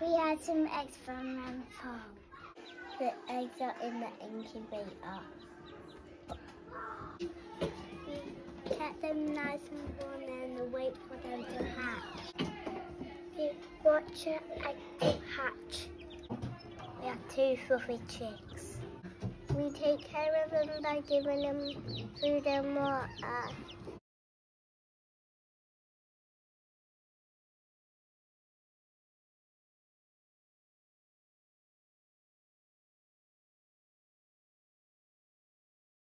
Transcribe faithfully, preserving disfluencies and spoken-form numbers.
We had some eggs from Ram Farm. The eggs are in the incubator. We kept them nice and warm and wait for them to hatch. We watch an egg hatch. We have two fluffy chicks. We take care of them by giving them food and water.